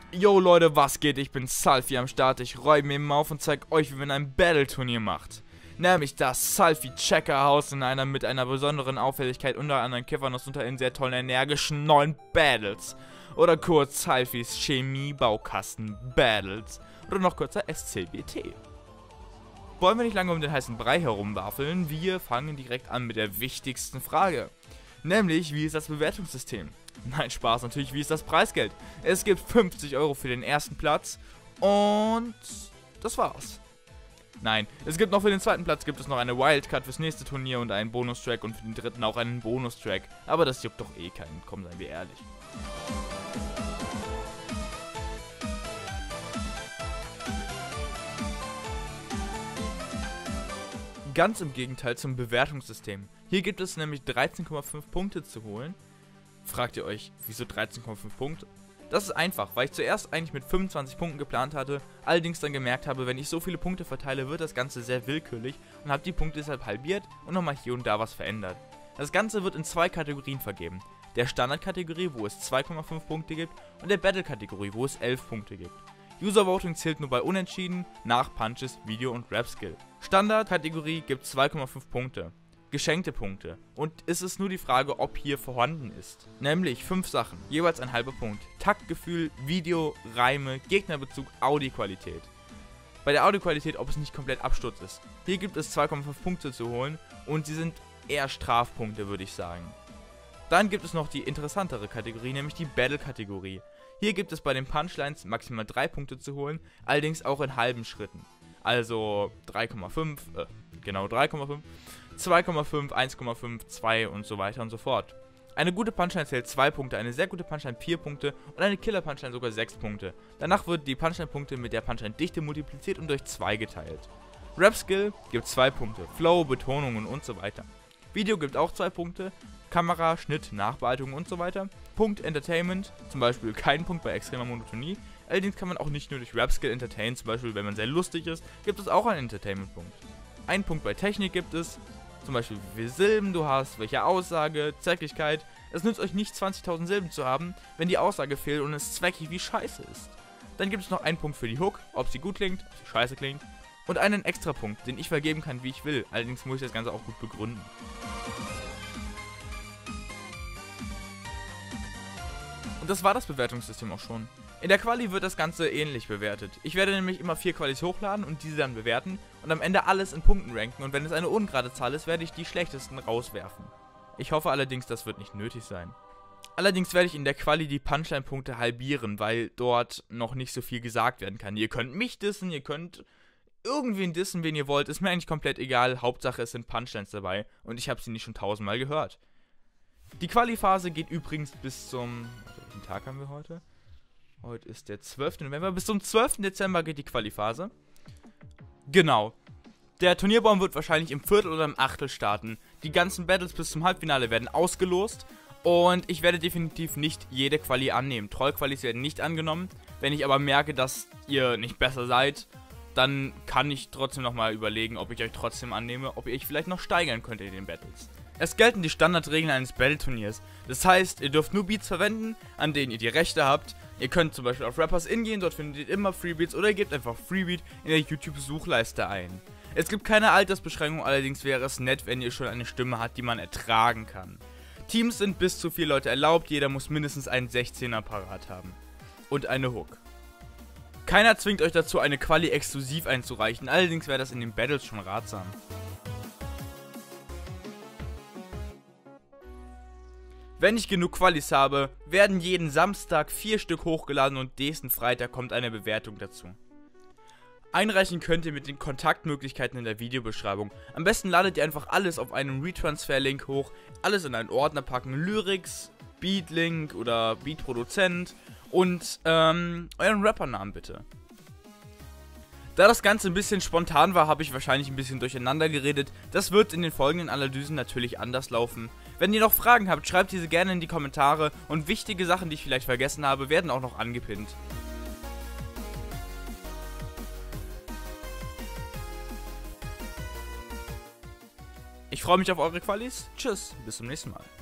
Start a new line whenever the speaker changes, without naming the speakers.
Yo Leute, was geht? Ich bin Salfi am Start. Ich räume mir mal auf und zeig euch, wie man ein Battle-Turnier macht. Nämlich das Salfi Checker House mit einer besonderen Auffälligkeit unter anderem Kiffernuss unter in sehr tollen, energischen neuen Battles. Oder kurz Salfis Chemie-Baukasten Battles. Oder noch kürzer SCBT. Wollen wir nicht lange um den heißen Brei herumwaffeln, wir fangen direkt an mit der wichtigsten Frage. Nämlich, wie ist das Bewertungssystem? Nein, Spaß, natürlich, wie ist das Preisgeld? Es gibt 50 € für den ersten Platz und das war's. Nein, es gibt noch für den zweiten Platz gibt es noch eine Wildcard fürs nächste Turnier und einen Bonustrack und für den dritten auch einen Bonustrack. Aber das juckt doch eh keinen, komm, seien wir ehrlich. Ganz im Gegenteil zum Bewertungssystem. Hier gibt es nämlich 13,5 Punkte zu holen. Fragt ihr euch, wieso 13,5 Punkte? Das ist einfach, weil ich zuerst eigentlich mit 25 Punkten geplant hatte, allerdings dann gemerkt habe, wenn ich so viele Punkte verteile, wird das Ganze sehr willkürlich und habe die Punkte deshalb halbiert und nochmal hier und da was verändert. Das Ganze wird in zwei Kategorien vergeben. Der Standard-Kategorie, wo es 2,5 Punkte gibt, und der Battle-Kategorie, wo es 11 Punkte gibt. User Voting zählt nur bei Unentschieden, nach Punches, Video und Rap-Skill. Standard-Kategorie gibt 2,5 Punkte. Geschenkte Punkte. Und es ist nur die Frage, ob hier vorhanden ist. Nämlich 5 Sachen, jeweils ein halber Punkt. Taktgefühl, Video, Reime, Gegnerbezug, Audioqualität. Bei der Audioqualität, ob es nicht komplett Absturz ist. Hier gibt es 2,5 Punkte zu holen und sie sind eher Strafpunkte, würde ich sagen. Dann gibt es noch die interessantere Kategorie, nämlich die Battle-Kategorie. Hier gibt es bei den Punchlines maximal 3 Punkte zu holen, allerdings auch in halben Schritten. Also 3,5, 3,5, 2,5, 1,5, 2 und so weiter und so fort. Eine gute Punchline zählt 2 Punkte, eine sehr gute Punchline 4 Punkte und eine Killer-Punchline sogar 6 Punkte. Danach wird die Punchline-Punkte mit der Punchline-Dichte multipliziert und durch 2 geteilt. Rap-Skill gibt 2 Punkte, Flow, Betonungen und so weiter. Video gibt auch 2 Punkte, Kamera, Schnitt, Nachbearbeitung und so weiter. Punkt Entertainment, zum Beispiel kein Punkt bei extremer Monotonie. Allerdings kann man auch nicht nur durch Rap-Skill entertainen, zum Beispiel wenn man sehr lustig ist, gibt es auch einen Entertainment-Punkt. Ein Punkt bei Technik gibt es, zum Beispiel wie viele Silben du hast, welche Aussage, Zärtlichkeit. Es nützt euch nicht 20.000 Silben zu haben, wenn die Aussage fehlt und es zweckig wie scheiße ist. Dann gibt es noch einen Punkt für die Hook, ob sie gut klingt, ob sie scheiße klingt. Und einen extra Punkt, den ich vergeben kann, wie ich will. Allerdings muss ich das Ganze auch gut begründen. Und das war das Bewertungssystem auch schon. In der Quali wird das Ganze ähnlich bewertet. Ich werde nämlich immer 4 Qualis hochladen und diese dann bewerten und am Ende alles in Punkten ranken und wenn es eine ungerade Zahl ist, werde ich die schlechtesten rauswerfen. Ich hoffe allerdings, das wird nicht nötig sein. Allerdings werde ich in der Quali die Punchline-Punkte halbieren, weil dort noch nicht so viel gesagt werden kann. Ihr könnt mich dissen, ihr könnt irgendwen dissen, wen ihr wollt, ist mir eigentlich komplett egal. Hauptsache es sind Punchlines dabei und ich habe sie nicht schon 1000-mal gehört. Die Quali-Phase geht übrigens bis zum... Welchen Tag haben wir heute? Heute ist der 12. November. Bis zum 12. Dezember geht die Quali-Phase. Genau. Der Turnierbaum wird wahrscheinlich im Viertel oder im Achtel starten. Die ganzen Battles bis zum Halbfinale werden ausgelost. Und ich werde definitiv nicht jede Quali annehmen. Troll-Qualis werden nicht angenommen. Wenn ich aber merke, dass ihr nicht besser seid, dann kann ich trotzdem nochmal überlegen, ob ich euch trotzdem annehme, ob ihr euch vielleicht noch steigern könnt in den Battles. Es gelten die Standardregeln eines Battle-Turniers. Das heißt, ihr dürft nur Beats verwenden, an denen ihr die Rechte habt. Ihr könnt zum Beispiel auf Rappers In gehen, dort findet ihr immer Freebeats oder ihr gebt einfach Freebeat in der YouTube-Suchleiste ein. Es gibt keine Altersbeschränkung, allerdings wäre es nett, wenn ihr schon eine Stimme habt, die man ertragen kann. Teams sind bis zu 4 Leute erlaubt, jeder muss mindestens einen 16er parat haben. Und eine Hook. Keiner zwingt euch dazu, eine Quali exklusiv einzureichen, allerdings wäre das in den Battles schon ratsam. Wenn ich genug Qualis habe, werden jeden Samstag 4 Stück hochgeladen und nächsten Freitag kommt eine Bewertung dazu. Einreichen könnt ihr mit den Kontaktmöglichkeiten in der Videobeschreibung. Am besten ladet ihr einfach alles auf einen Retransfer-Link hoch, alles in einen Ordner packen, Lyrics, Beatlink oder Beatproduzent und euren Rappernamen bitte. Da das Ganze ein bisschen spontan war, habe ich wahrscheinlich ein bisschen durcheinander geredet. Das wird in den folgenden Analysen natürlich anders laufen. Wenn ihr noch Fragen habt, schreibt diese gerne in die Kommentare und wichtige Sachen, die ich vielleicht vergessen habe, werden auch noch angepinnt. Ich freue mich auf eure Qualis. Tschüss, bis zum nächsten Mal.